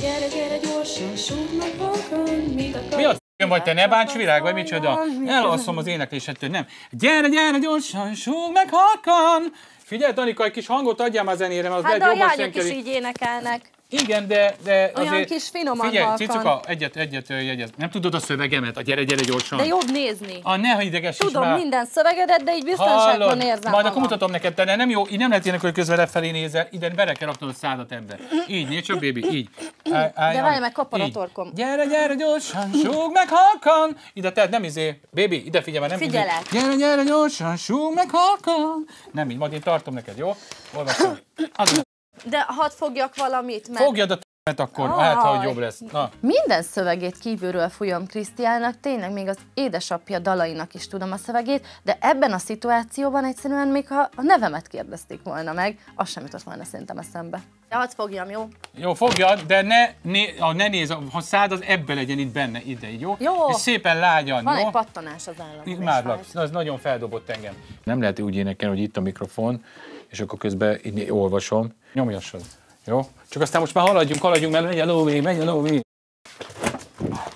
Gyere, gyere gyorsan, súgd meg halkan, mit akarsz? Mi az vagy te, ne bánts virág, vagy micsoda? Elalszom az éneklésettől, nem. Gyere, gyere gyorsan, súgd meg halkan. Figyelj, Danika, egy kis hangot adjál már zenére, mert az Hát de a jobban lányok is így énekelnek. Igen, de azért... Olyan kis finoman figyelj, halkan. Cicuka, egyet jegyez. Nem tudod a szövegemet? A gyere gyorsan. De jobb nézni. Ne idegesíts Tudom már. minden szövegedet, de így biztonságban érzem Majd akkor magam. mutatom neked, de nem jó, így nem lehet ilyenek, hogy közben lefelé nézel, ide bele kell raknod a szádat ebbe. Így, nézd csak, baby, így. De várj meg, kapod a torkom. Gyere gyorsan, súgd meg halkan. Ide tehát nem baby, ide figyelj, nem Figyelek. Gyere gyorsan, súgd meg halkan. Nem így, majd én tartom neked, jó? Olvasom. De hadd fogjak valamit, mert... Fogjad a akkor, hát, ha jobb lesz. Na. Minden szövegét kívülről fújom Krisztiánnak, tényleg még az édesapja dalainak is tudom a szövegét, de ebben a szituációban egyszerűen még ha a nevemet kérdezték volna meg, az sem jutott volna szerintem eszembe. De hadd fogjam, jó? Jó, fogjad, de ne nézz, ha szád, az ebbe legyen itt benne, ide, jó? Jó. És szépen lágyan, Van jó? egy pattanás az államban. Imádlak, az nagyon feldobott engem. Nem lehet úgy énekelni, hogy itt a mikrofon, és akkor közben így olvasom. Nyomjassad, jó? Csak aztán most már haladjunk, mert megy a lóvé.